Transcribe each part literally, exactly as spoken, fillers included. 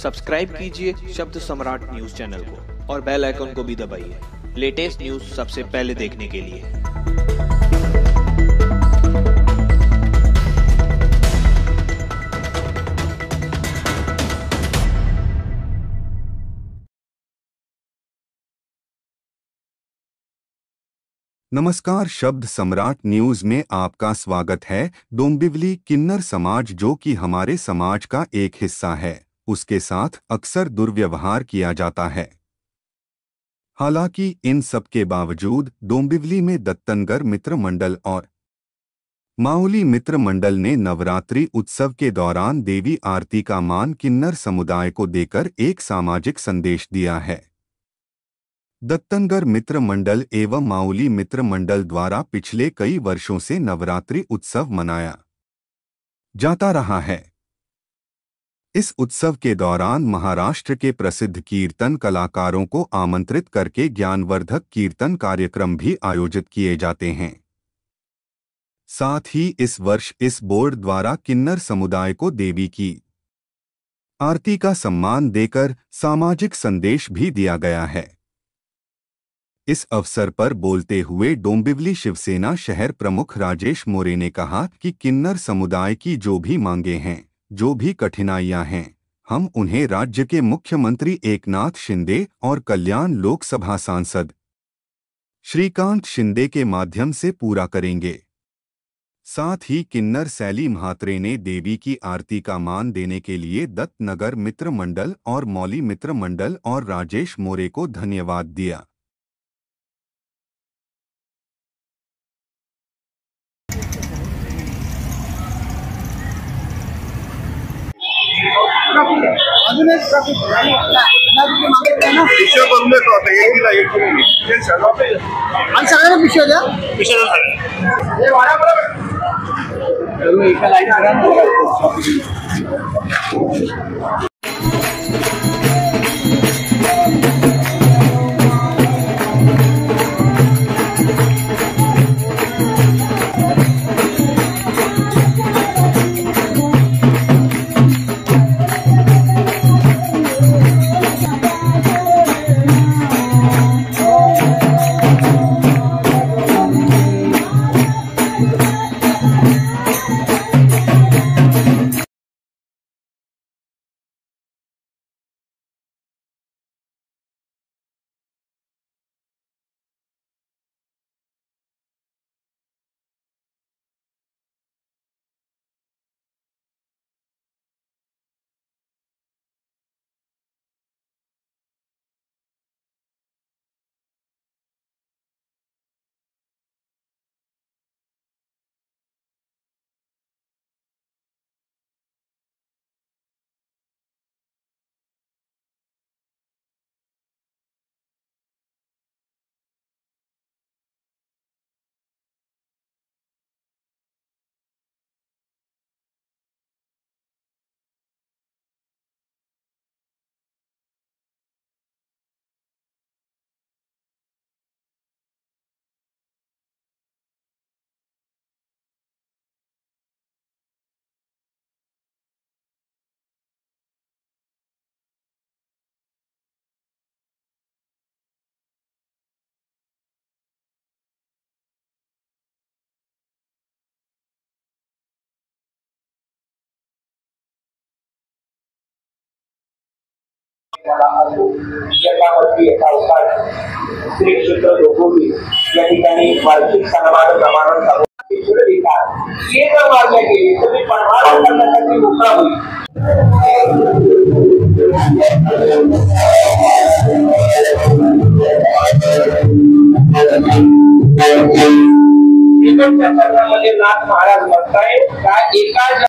Subscribe कीजिए शब्द सम्राट news channel को और बेल आइकन को भी दबाइए लेटेस्ट न्यूज सबसे पहले देखने के लिए। नमस्कार, शब्द सम्राट न्यूज में आपका स्वागत है। डोंबिवली किन्नर समाज, जो कि हमारे समाज का एक हिस्सा है, उसके साथ अक्सर दुर्व्यवहार किया जाता है। हालांकि इन सब के बावजूद डोंबिवली में दत्तनगर मित्र मंडल और माउली मित्र मंडल ने नवरात्रि उत्सव के दौरान देवी आरती का मान किन्नर समुदाय को देकर एक सामाजिक संदेश दिया है। दत्तनगर मित्र मंडल एवं माउली मित्र मंडल द्वारा पिछले कई वर्षों से नवरात्रि उत्सव मनाया जाता रहा है। इस उत्सव के दौरान महाराष्ट्र के प्रसिद्ध कीर्तन कलाकारों को आमंत्रित करके ज्ञानवर्धक कीर्तन कार्यक्रम भी आयोजित किए जाते हैं। साथ ही इस वर्ष इस बोर्ड द्वारा किन्नर समुदाय को देवी की आरती का सम्मान देकर सामाजिक संदेश भी दिया गया है। इस अवसर पर बोलते हुए डोंबिवली शिवसेना शहर प्रमुख राजेश मोरे ने कहा कि किन्नर समुदाय की जो भी मांगे हैं, जो भी कठिनाइयां हैं, हम उन्हें राज्य के मुख्यमंत्री एकनाथ शिंदे और कल्याण लोकसभा सांसद श्रीकांत शिंदे के माध्यम से पूरा करेंगे। साथ ही किन्नर सैली म्हात्रे ने देवी की आरती का मान देने के लिए दत्तनगर मित्र मंडल और मौली मित्र मंडल और राजेश मोरे को धन्यवाद दिया। अजून एक पिशव्या करून देतो आता एक दिला एक किलो आणि सगळ्यांना पिशव्या द्या पिशव्या एका लाईन श्री क्षेत्र डोंबिवली या ठिकाणी वार्षिक सन्मान प्रमाण हे जर मागण्या केली तर मी पन्नास करण्यासाठी मोकळा होईल। मध्ये नाथ महाराज म्हणताय का एका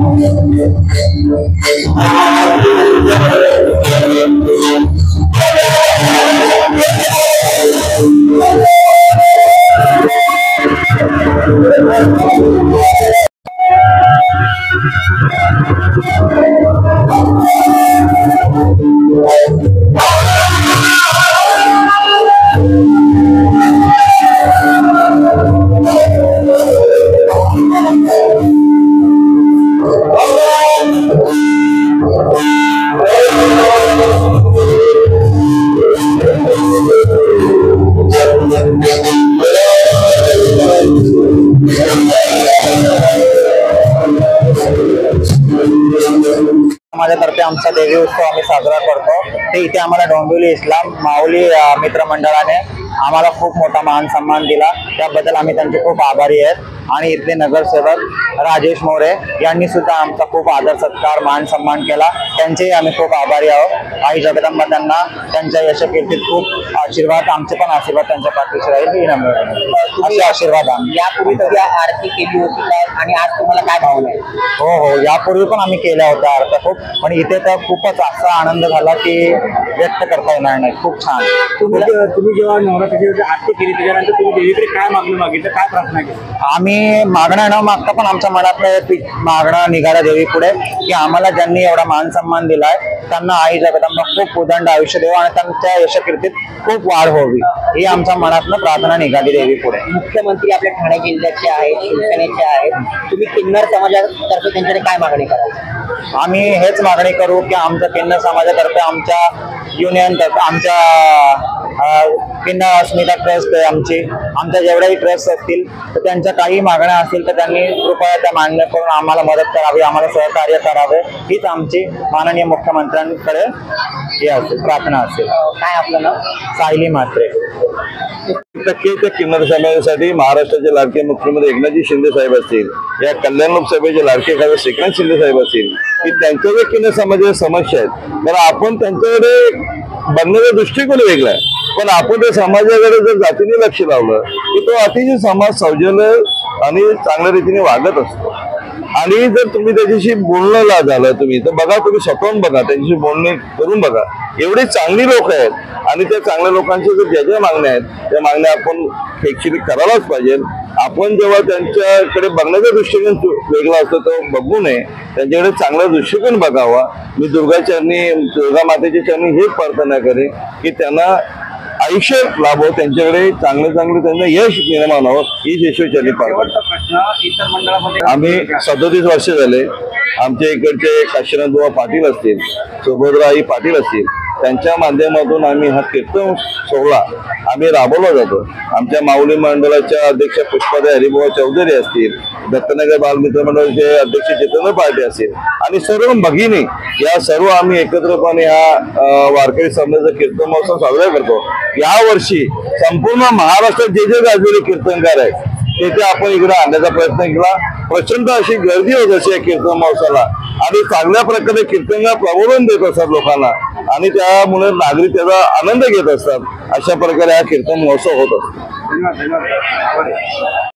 Thank you. देवी उत्सव आम्ही साजरा करतो ते इथे आम्हाला डोंबिवली इस्लाम माऊली अ, मित्र मंडळाने आम्हाला खूप मोठा मान सन्मान दिला, त्याबद्दल आम्ही त्यांचे खूप आभारी आहेत। आणि इथले नगरसेवक राजेश मोरे यांनी सुद्धा आमचा खूप आदर सत्कार मान सन्मान केला, त्यांचेही आम्ही खूप आभारी आहोत। आई जगदंबा त्यांना त्यांच्या यशकीर्तीत खूप आशीर्वाद, आमचे पण आशीर्वाद त्यांच्या पाठीशी राहील ही नम्र विनंती। असे आशीर्वाद आम्ही यापूर्वी कधी आरती केली होती का आणि आज तुम्हाला काय भावना आहे? हो हो यापूर्वी पण आम्ही केल्या होत्या आरत्या खूप, पण इथे तर खूपच असा आनंद झाला की व्यक्त करता येणार नाही। खूप छान। तुम्ही तुम्ही जेव्हा नवरात्राची आरती केली त्याच्यानंतर तुम्ही देवीकडे काय मागणी मागितलं, काय प्रार्थना केली? आम्ही मागणं न मागता पण आमच्या मनात मागणं निघाला देवी पुढे की आम्हाला ज्यांनी एवढा मान सन्मान दिलाय त्यांना आई जगदंबा खूप उदंड आयुष्य देव आणि त्यांच्या यशकीर्तीत खूप वाढ व्हावी ही आमच्या मनातनं प्रार्थना निघाली देवी पुढे। मुख्यमंत्री आपल्या ठाणे जिल्ह्याचे आहेत, शिवसेनेचे आहेत, तुम्ही किन्नर समाजातर्फे त्यांच्याकडे काय मागणी कराल? आम्ही हेच मागणी करू की आमच्या किन्नर समाजातर्फे आमच्या युनियन तर्फे आमच्या किन्नर अस्मिता ट्रस्ट आहे आमची, आमच्या जेवढ्याही ट्रस्ट असतील तर त्यांच्या काही मागण्या असतील तर त्यांनी कृपया त्या मान्य करून आम्हाला मदत करावी, आम्हाला सहकार्य करावे हीच आमची माननीय मुख्यमंत्र्यांकडे हे असेल प्रार्थना असेल। काय आपलं नाव? सायली म्हात्रे। टक्के त्या किन्नर समाजासाठी महाराष्ट्राचे लाडके मुख्यमंत्री एकनाथजी शिंदे साहेब असतील, या कल्याण लोकसभेचे लाडके खासदार श्रीकांत शिंदे साहेब असतील, की त्यांच्या ज्या किन्नर समाजाच्या समस्या आहेत तर आपण त्यांच्याकडे बघण्याचा दृष्टिकोन वेगळा आहे, पण आपण त्या समाजाकडे जर जातीने लक्ष लावलं की तो अतिशय समाज सौजन्य आणि चांगल्या रीतीने वागत असतो। आणि जर तुम्ही त्याच्याशी बोलणं झालं तुम्ही तर बघा, तुम्ही स्वतःहून बघा, त्यांच्याशी बोलणे करून बघा, एवढी चांगली लोक आहेत आणि त्या चांगल्या लोकांच्या जर ज्या ज्या मागण्या आहेत त्या मागण्या आपण ऍक्च्युली करायलाच पाहिजे। आपण जेव्हा त्यांच्याकडे बघण्याचा दृष्टिकोन वेगळा असतो तो बघू नये, त्यांच्याकडे चांगला दृष्टिकोन बघावा। मी दुर्गा चरणी दुर्गा मातेच्या चरणी हेच प्रार्थना करेन की त्यांना आयुष्य लाभो, त्यांच्याकडे चांगले चांगले त्यांना यश निर्माण व्हावं हीच ईश्वर चरणी प्रार्थना। प्रश्न इतर मंडळामध्ये आम्ही सदोतीस वर्ष झाले, आमच्या इकडचे काशीनाथ बुवा पाटील असतील, सुभद्राई पाटील असतील, त्यांच्या माध्यमातून आम्ही हा कीर्तन सोहळा आम्ही राबवला जातो। आमच्या माऊली मंडळाच्या अध्यक्ष पुष्पाताई हरिभाऊ चौधरी असतील, दत्तनगर बालमित्र मंडळाचे अध्यक्ष जितेंद्र पार्टी असतील आणि सर्व भगिनी या सर्व आम्ही एकत्रपणे हा वारकरी समाजाचा कीर्तन महोत्सव साजरा करतो। या वर्षी संपूर्ण महाराष्ट्रात जे जे गाजलेले कीर्तनकार आहेत तेथे आपण इकडे आणण्याचा प्रयत्न केला। प्रचंड अशी गर्दी होत असे या कीर्तन महोत्सवाला आणि चांगल्या प्रकारे कीर्तनकार प्रबोधन देत असतात लोकांना आणि त्यामुळे नागरिक त्याचा आनंद घेत असतात। अशा प्रकारे हा कीर्तन महोत्सव होत असतो। धन्यवाद धन्यवाद।